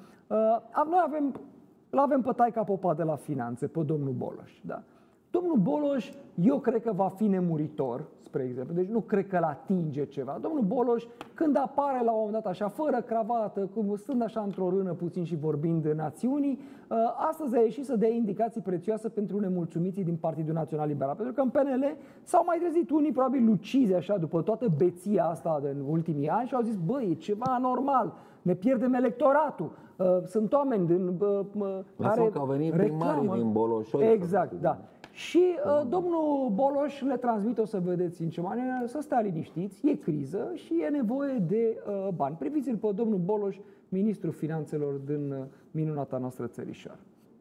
noi avem, l-avem pe Taica Popa de la Finanțe, pe domnul Boloș. Da? Domnul Boloș, eu cred că va fi nemuritor, spre exemplu, deci nu cred că îl atinge ceva. Domnul Boloș, când apare la un moment dat așa, fără cravată, cum stând așa într-o rână puțin și vorbind de națiunii, astăzi a ieșit să dea indicații prețioase pentru nemulțumiții din Partidul Național Liberal. Pentru că în P N L s-au mai trezit unii, probabil lucizi așa, după toată beția asta în ultimii ani și au zis, băi, e ceva anormal, ne pierdem electoratul. Sunt oameni din, care că au venit primarii din Boloșoi. Exact, da. Și uh, domnul Boloș le transmite, o să vedeți în ce manieră, să stea liniștiți, e criză și e nevoie de uh, bani. Priviți-l pe domnul Boloș, ministrul finanțelor din uh, minunata noastră țărișoară.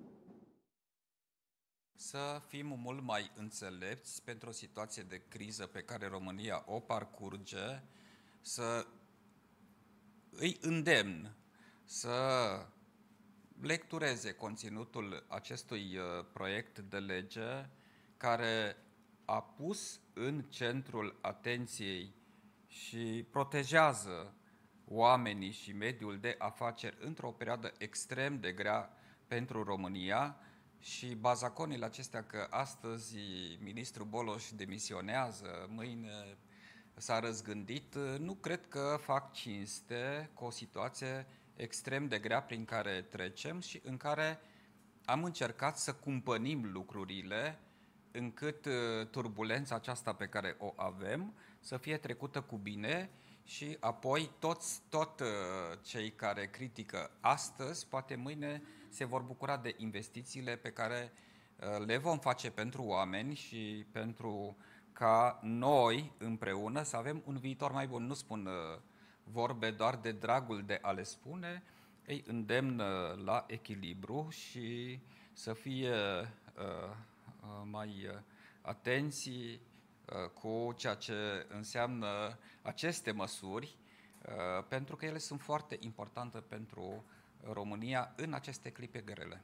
Să fim mult mai înțelepți pentru o situație de criză pe care România o parcurge, să îi îndemn să lectureze conținutul acestui proiect de lege care a pus în centrul atenției și protejează oamenii și mediul de afaceri într-o perioadă extrem de grea pentru România și bazaconile acestea că astăzi ministrul Boloș demisionează, mâine s-a răzgândit, nu cred că fac cinste cu o situație extrem de grea prin care trecem și în care am încercat să cumpănim lucrurile încât turbulența aceasta pe care o avem să fie trecută cu bine și apoi toți, tot cei care critică astăzi, poate mâine se vor bucura de investițiile pe care le vom face pentru oameni și pentru ca noi împreună să avem un viitor mai bun. Nu spun vorbe doar de dragul de a le spune, îi îndemn la echilibru și să fie uh, mai atenți uh, cu ceea ce înseamnă aceste măsuri, uh, pentru că ele sunt foarte importante pentru România în aceste clipe grele.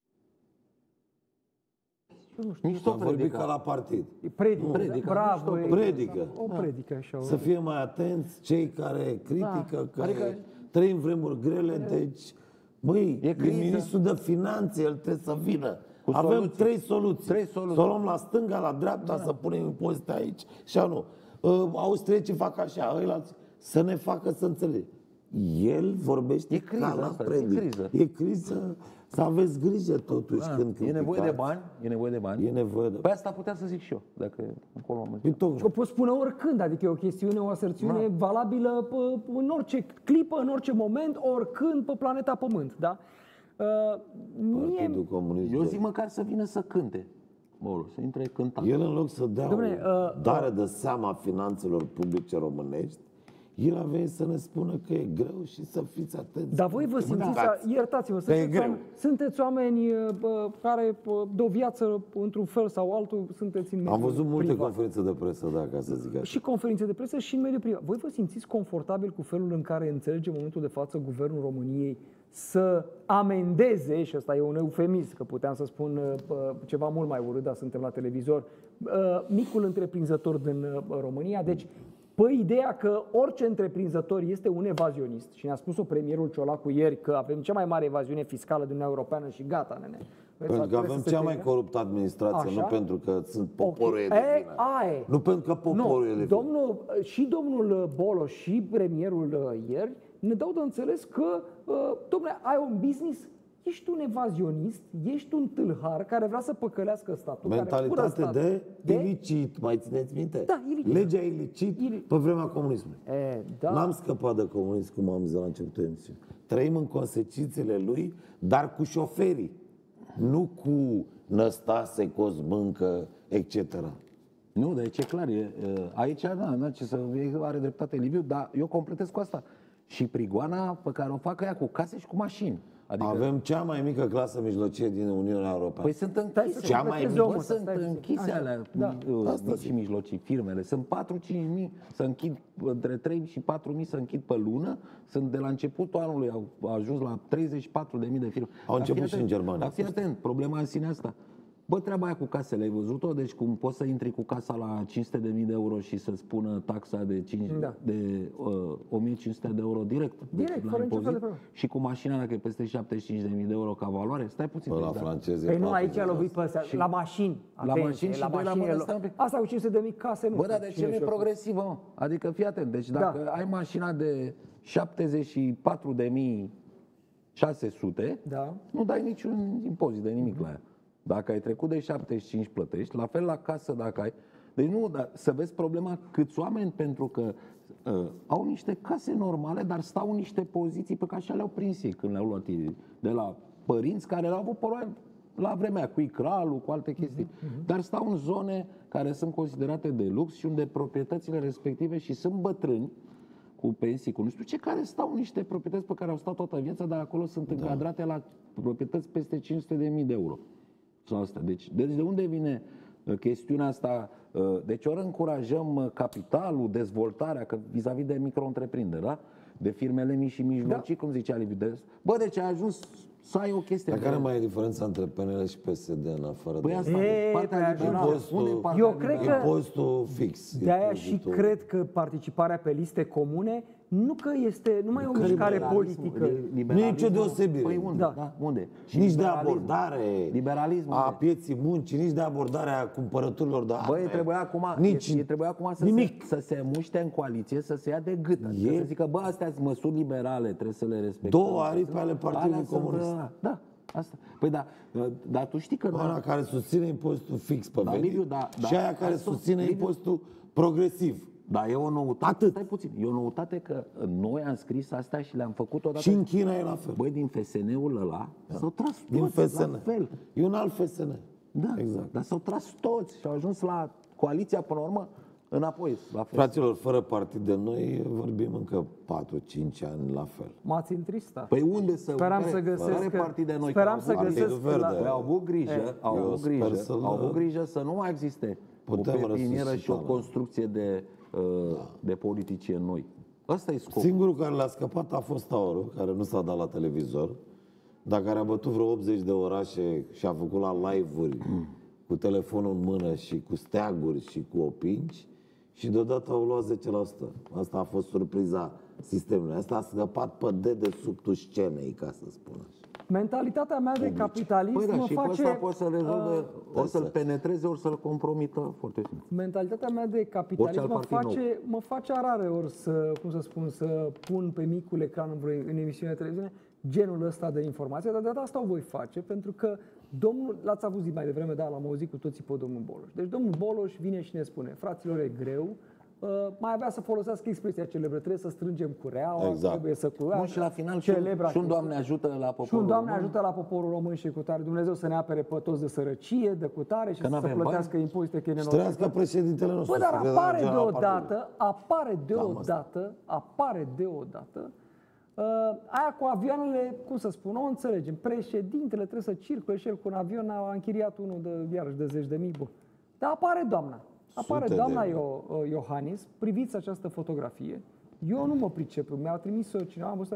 Nici tot Am vorbit predică. ca la partid. Predică, predică, bravo, nu e- Predică. O predică așa. Să fie mai atenți cei care critică, Da, că adică- trăim vremuri grele, deci, băi, E e, criză. ministrul de finanțe, el trebuie să vină. Cu Avem soluții. trei soluții. Trei soluții. Să o luăm la stânga, la dreapta, să punem impozite aici. Și nu. Uh, austriecii fac așa, ăilalți, să ne facă să înțelegem. El vorbește E criză ca la asta, e predică. criză. E criză, să aveți grijă totuși Da, când e nevoie de criticați. bani, e nevoie de bani. E nevoie de Pe asta putea să zic și eu, dacă încolo am Păi tocmai. Și o poți spune oricând, adică e o chestiune, o aserțiune Da. valabilă pe, în orice clipă, în orice moment, oricând pe planeta Pământ, da? Uh, mie, Partidul Comunist. Eu doi. zic măcar să vină să cânte. Bolo, să intre cântat. El în loc să dea Dom'le, o uh, dare de seama finanțelor publice românești, el a venit să ne spună că e greu și să fiți atenți. dar voi vă simțiți, Mâncați. iertați-mă, Că e sunteți greu. oameni, sunteți oameni uh, bă, care bă, de o viață, într-un fel sau altul, sunteți în mediul Am văzut multe privat. conferințe de presă, da, ca să zic așa. Și conferințe de presă și în mediul privat. Voi vă simțiți confortabil cu felul în care înțelege în momentul de față Guvernul României să amendeze, și ăsta e un eufemism, că puteam să spun uh, ceva mult mai urât, dar suntem la televizor, uh, micul întreprinzător din uh, România. Deci pe ideea că orice întreprinzător este un evazionist și ne-a spus-o premierul Ciolacu ieri că avem cea mai mare evaziune fiscală din Uniunea Europeană și gata, nene. Pentru că avem cea mai coruptă administrație, Așa? nu pentru că sunt poporul Okay. e de E, vină. aie. Nu pentru că poporul Nu, e de vină. domnul, și domnul Bolo și premierul uh, ieri ne dau de înțeles că, uh, domnule, ai un business, ești un evazionist, ești un tâlhar care vrea să păcălească statul. Mentalitate care fură statul. de, de ilicit, mai țineți minte? Da, ilicit. Legea ilicit Ili- pe vremea comunismului. E, da. N-am scăpat de comunism, cum am zis la începutul emisiunii. Trăim în consecințele lui, dar cu șoferii, nu cu Năstase, Cosmâncă, et cetera. Nu, deci e clar, e, aici da, da, ce să, are dreptate Liviu, dar eu completez cu asta. Și prigoana pe care o fac ea cu case și cu mașini. Adică, Avem cea mai mică clasă mijlocie din Uniunea Europeană. păi sunt închise. Cea mai completezi, mică. omul, Bă, stai sunt puțin. închise Așa. alea Da. uh, Asta mici zic. și mijlocii, firmele. Sunt patru-cinci mii, să închid între trei și patru mii să închid pe lună. Sunt de la începutul anului, au, au ajuns la treizeci și patru de mii de firme. Au Dar început fii și în atent, Germania. Dar fii atent, problema în sine asta. Bă, treaba aia cu casele, ai văzut-o? Deci cum poți să intri cu casa la cinci sute de mii de euro și să-ți pună taxa de, cinci, Da. de uh, o mie cinci sute de euro direct, Direct, la fără niciun fel de impozit, problemă. și cu mașina dacă e peste șaptezeci și cinci de mii de euro ca valoare, stai puțin. Păi deci, la da. francezi e Păi nu, patruzeci aici a de lovit pe astea. La mașini. Atenție, mașini și la doi la mașini. mână, e stai un lo- pic. Asta cu cinci sute de mii case nu. Bă, da, de ce Cine nu e știe? progresiv, mă? Adică fii atent, deci dacă Da. ai mașina de șaptezeci și patru de mii șase sute, Da. nu dai niciun impozit de nimic la ea. Dacă ai trecut de șaptezeci și cinci plătești, la fel la casă dacă ai. Deci nu, dar să vezi problema câți oameni, pentru că uh, au niște case normale, dar stau în niște poziții pe care așa le-au prins ei când le-au luat ei, de la părinți care le-au avut poroare la vremea cu icralul, cu alte chestii. Uh-huh. Dar stau în zone care sunt considerate de lux și unde proprietățile respective și sunt bătrâni cu pensii, cu nu știu ce, care stau în niște proprietăți pe care au stat toată viața, dar acolo sunt da. încadrate la proprietăți peste cinci sute de mii de euro. Sau asta. Deci, deci de unde vine uh, chestiunea asta? Uh, deci ori încurajăm uh, capitalul, dezvoltarea, că vis-a-vis de micro-întreprinderi, da? De firmele mici și mijlocii, da. cum zicea Liviu. De... Bă, deci ai ajuns să ai o chestie. Dar de... care mai e diferența între P N L și P S D în afară Păi de asta, E, partea păi, liberală. impostul- Unde e partea Eu cred liberală? că- impostul fix. De aia și impozitul. cred că participarea pe liste comune nu că este numai o Care mișcare liberalismul? politică. Liberalismul- Nu e nicio deosebire. Păi unde? Da. Da. Unde? Și Nici de liberalismul. abordare Liberalismul a unde? pieții muncii, nici de abordarea cumpărăturilor de arme. Băi, trebuia acum, nici e, e trebuia acum să, nimic. se, să se muște în coaliție, să se ia de gât. Adică E- să zică, bă, astea sunt măsuri liberale, trebuie să le respectăm. Două aripi ale Partidului Alea sunt, Comunist. uh, Da, asta. Păi da, dar tu știi că... Oana care susține impozitul fix pe Da, venit Liviu, da, da. și aia care Asta- susține Liviu- impozitul progresiv. Da, e o noutate. Atât. Stai puțin. E o noutate că noi am scris asta și le-am făcut odată. Și în China e la fel. Băi, din F S N-ul ăla s-au tras Din toți F S N. la fel. E un alt F S N. Da, Exact. dar s-au tras toți și au ajuns la coaliția până la urmă înapoi. La fel. Fraților, fără partid de noi vorbim încă patru cinci ani la fel. M-ați întristat. Păi unde să... Speram care, să găsesc Care că- partid de noi? speram Că să au avut- găsesc Partidul Verde. Păi au avut grijă, E, au eu avut sper grijă, să-l- au avut grijă să nu mai existe Putem o pepinieră și o resuscita, da. construcție de, uh, de politicieni noi. Ăsta e scopul. Singurul care l-a scăpat a fost Taurul, care nu s-a dat la televizor, dar care a bătut vreo optzeci de orașe și a făcut la live-uri cu telefonul în mână și cu steaguri și cu opinci și deodată au luat zece la sută. Asta a fost surpriza sistemului. Asta a scăpat pe dedesubtul scenei, ca să spun așa. Mentalitatea mea de capitalism Păi da, mă și pe face... ăsta poți să rezolve, uh, ori să-l penetreze, ori să-l compromită foarte simplu. Mentalitatea mea de Orice capitalism alt mă partid face, mă face rare ori să, cum să spun, să pun pe micul ecran în, vreo- în emisiune de televiziune genul ăsta de informație, dar de data asta o voi face, pentru că domnul, l-ați auzit mai devreme, da, l-am auzit cu toții pe domnul Boloș. Deci domnul Boloș vine și ne spune, fraților, e greu, uh, mai avea să folosească expresia celebră, trebuie să strângem cureaua, Exact. trebuie să cureaua. Nu, și la final și un, celebra și un chestie. Doamne ajută la poporul Și un Doamne român. ajută la poporul român și cu tare. Dumnezeu să ne apere pe toți de sărăcie, de cutare și Că să se n-avem plătească impozite că e Și nenorocit. trăiască președintele nostru. Bă, dar secretarul apare general al partidului. deodată, apare deodată, apare deodată, uh, aia cu avioanele, cum să spun, o înțelegem, președintele trebuie să circule și el cu un avion, a închiriat unul de, iarăși de zeci de mii, bă. Dar apare doamna, apare Sute de doamna mii. Io, Iohannis, priviți această fotografie, eu nu mă pricep, mi-a trimis-o cineva, am văzut,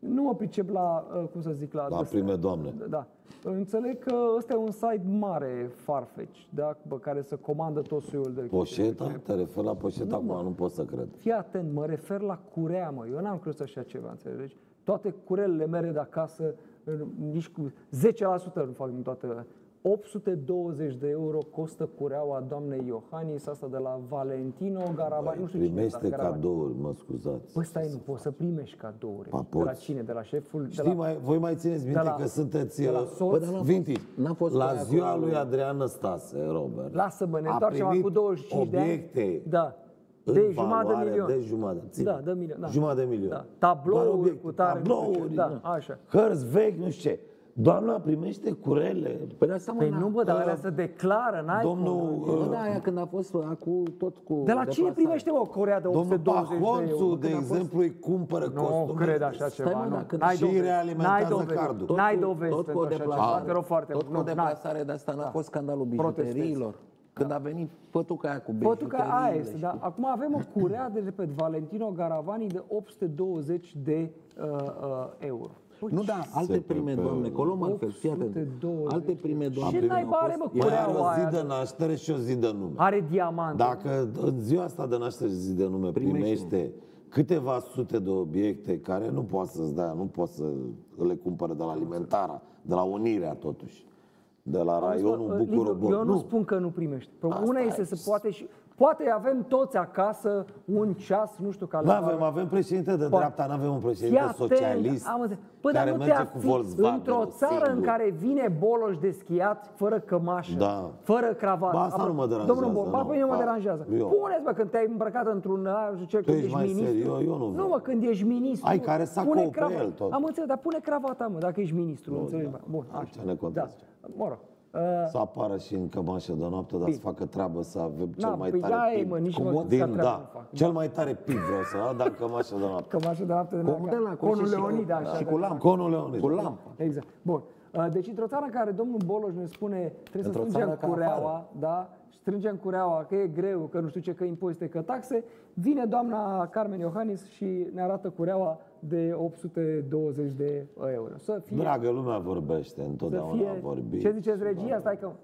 nu mă pricep la, uh, cum să zic, la... La prime doamne. Da. Înțeleg că ăsta e un site mare, Farfetch, da? Bă, care să comandă tot soiul de... Poșeta? Te referi la poșeta acum? Nu pot să cred. Fii atent, mă refer la curea, mă. Eu n-am crezut așa ceva, înțelegi? Toate curelele mele de acasă, nici cu zece la sută nu fac din toate. opt sute douăzeci de euro costă cureaua doamnei Iohannis, asta de la Valentino Garavani. Nu știu cine Primește este, cadouri, mă scuzați. Păi stai, nu poți să primești cadouri. Pa, de la poți. cine? De la șeful? Știi, de la... mai, voi mai țineți minte la- că sunteți de la uh, soț? Bă, dar n-a vintage. n-a fost La aia ziua cu- lui Adrian Năstase, Robert, Lasă-mă, ne a întoarcem primit cu douăzeci și cinci de ani. obiecte Da. în De jumătate de valoare milion. de jumătate. Ține. Da, de milion. Da. Jumătate de milion. Da. Doar Tablouri obiecte, cu tare. nu știu ce. tablouri, Da, așa. hărți vechi, nu știu ce. Doamna primește curele. Păi de asta, mă, Păi n-a- nu, bă, dar alea se declară, n-ai Domnul, cum. Bă, da, aia când a fost acum tot cu... De la cine deplasare. primește, mă, Corea de opt sute Domnul douăzeci de euro? Pahonțu, de Când a fost- exemplu, îi cumpără Nu costume. cred așa Stai, ceva, mă, nu. dacă- N-ai și dovezi. realimentează N-ai dovezi. cardul. Tot N-ai cu- dovezi tot cu o pentru așa ceva. deplasare, Te rog foarte tot mult. cu o Nu, n-ai. deplasare de asta n-a Da. fost scandalul Protestezi. bijuteriilor. Când a venit pătuca aia cu Pătuca aia bijuteriile. este, și da. cu- Acum avem o curea de, repet, Valentino Garavani de opt sute douăzeci de uh, uh, euro. Nu, da, alte Se prime pe- doamne, că o luăm altfel, fii atent. opt sute douăzeci. Alte prime doamne. Ce naiba are, mă, Mai are cureaua o zi aia? de naștere și o zi de nume. Are diamante. Dacă în ziua asta de naștere și zi de nume Primești. primește câteva sute de obiecte care nu poate să-ți dea, nu poate să le cumpere de la Alimentara, de la Unirea totuși, de la raionul Liviu, Bucurobor. eu nu, Nu, spun că nu primești. Una Asta este e. să poate și... Poate avem toți acasă un ceas, nu știu, care... nu avem, avem președinte de dreapta, nu avem un președinte Fii atent, socialist am înțeles. Păi, dar care nu te merge cu afli Volkswagen. într-o țară în singur. care vine Boloș de schiat, fără cămașă, Da. fără cravată. Ba, asta Apro- nu mă deranjează, Domnul Boloș, ba, nu. pe mine mă Ba, deranjează. eu. Puneți, bă, când te-ai îmbrăcat într-un, nu știu ce, când ești ești mai ministru. serios, eu nu vreau. Nu, mă, când ești ministru. Ai care sacou pune pe cravata. el tot. Am înțeles, dar pune cravata, mă, dacă ești ministru, înțelegi? da. Bun, Ce așa. ne contează? Da. Mă rog. Uh, Să apară și în cămașă de noapte, dar să facă treabă să avem cel Na, mai păi tare ia-i, pib. mă, nici Cu măcar mod- din, treabă da, nu fac. cel mai tare pib vreau să am, dar în cămașă de noapte. Cămașă de noapte de Cum de la Conul și cu- Leonid, așa. și de- cu lampă. Conul Leonid. Cu lampă. Exact. Bun. Uh, Deci într-o țară în care domnul Boloș ne spune trebuie Într-o să strângem țară ca cureaua, da? Strângem cureaua, că e greu, că nu știu ce, că impozite, că taxe, vine doamna Carmen Iohannis și ne arată cureaua de opt sute douăzeci de euro. Să fie, Dragă lumea vorbește, să întotdeauna fie, a vorbit. ce ziceți regia? Stai că...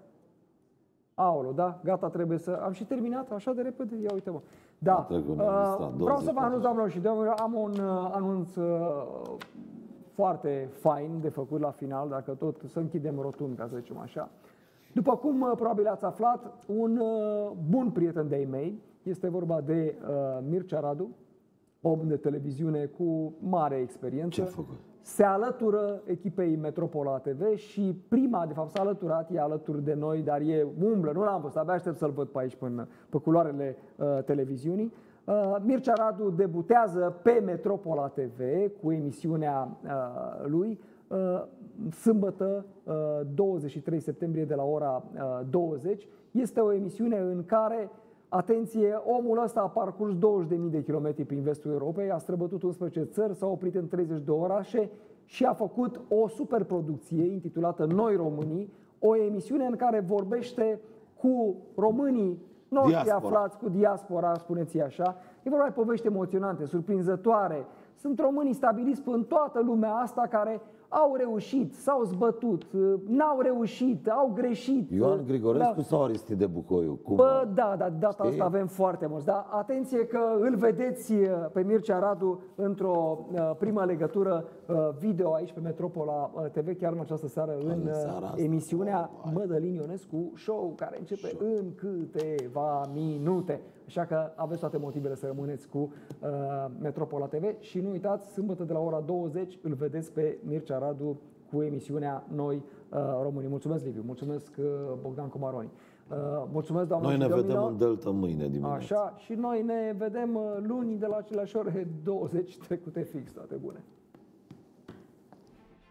Aolo, da? Gata, trebuie să... Am și terminat așa de repede? Ia uite-mă. Da. A trecut, ne-am Uh, distrat, vreau să vă douăzeci anunț, doamnelor și domnilor, am un uh, anunț uh, foarte fain de făcut la final, dacă tot să închidem rotund, ca să zicem așa. După cum uh, probabil ați aflat, un uh, bun prieten de-ai mei, este vorba de uh, Mircea Radu, om de televiziune cu mare experiență. Ce a făcut? Se alătură echipei Metropola T V și prima, de fapt s-a alăturat, e alături de noi, dar e umblă, nu l-am văzut, abia aștept să-l văd pe aici, până, pe culoarele uh, televiziunii. Uh, Mircea Radu debutează pe Metropola T V cu emisiunea uh, lui, uh, sâmbătă, uh, douăzeci și trei septembrie de la ora uh, douăzeci. Este o emisiune în care, atenție, omul ăsta a parcurs douăzeci de mii de kilometri prin vestul Europei, a străbătut unsprezece țări, s-a oprit în treizeci de orașe și a făcut o superproducție intitulată Noi Românii, o emisiune în care vorbește cu românii noștri Diaspora. aflați, cu diaspora, spuneți așa. E vorba de povești emoționante, surprinzătoare. Sunt românii stabiliți în toată lumea asta care au reușit, s-au zbătut, n-au reușit, au greșit. Ioan Grigorescu Da. sau Aristide Bucoiu? Cum? Bă, da, da, de data Știi? asta avem foarte mulți. Dar atenție că îl vedeți uh, pe Mircea Radu într-o uh, primă legătură uh, video aici pe Metropola uh, T V, chiar în această seară, în uh, seara asta. emisiunea Mădălin Ionescu Show, care începe Show. în câteva minute. Așa că aveți toate motivele să rămâneți cu uh, Metropola T V și nu uitați, sâmbătă de la ora douăzeci îl vedeți pe Mircea Radu cu emisiunea Noi uh, Românii. Mulțumesc, Liviu, mulțumesc uh, Bogdan Comaroni. Uh, mulțumesc, doamnă Noi și ne domnilor. vedem în Delta mâine dimineața. Așa, și noi ne vedem uh, luni de la aceleași ore douăzeci trecute fix. Toate bune!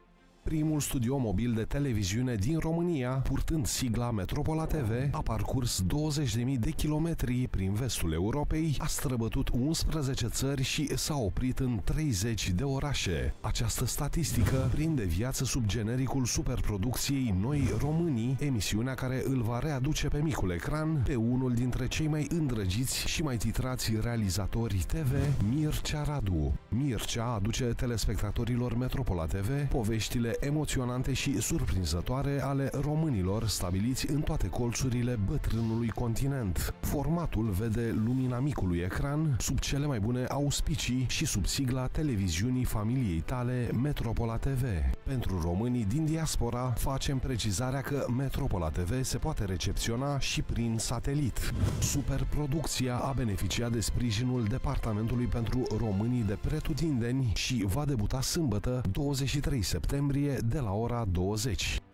Primul studio mobil de televiziune din România, purtând sigla Metropola T V, a parcurs douăzeci de mii de kilometri prin vestul Europei, a străbătut unsprezece țări și s-a oprit în treizeci de orașe. Această statistică prinde viață sub genericul superproducției Noi Românii, emisiunea care îl va readuce pe micul ecran pe unul dintre cei mai îndrăgiți și mai titrați realizatori T V, Mircea Radu. Mircea aduce telespectatorilor Metropola T V poveștile emoționante și surprinzătoare ale românilor stabiliți în toate colțurile bătrânului continent. Formatul vede lumina micului ecran sub cele mai bune auspicii și sub sigla televiziunii familiei tale Metropola T V. Pentru românii din diaspora facem precizarea că Metropola T V se poate recepționa și prin satelit. Superproducția a beneficiat de sprijinul Departamentului pentru Românii de Pretutindeni și va debuta sâmbătă, douăzeci și trei septembrie, de la ora douăzeci.